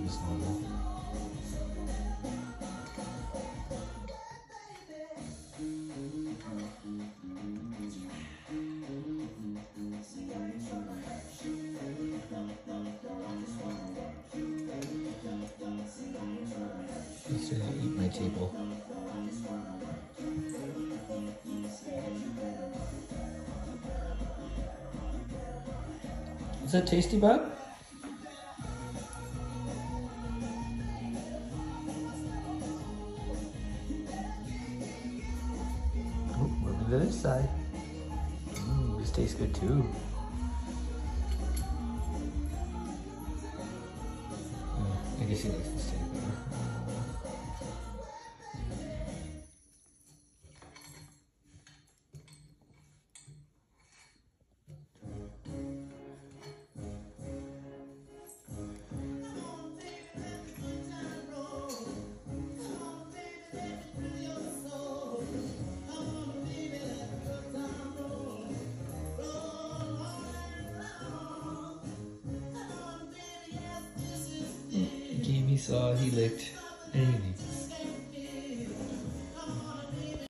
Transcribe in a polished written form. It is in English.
seems normal. He's gonna eat my table. Is that tasty, bud? Oh, moving to this side. This tastes good too. I guess he likes this table better. Game he saw, he licked, and he leaves.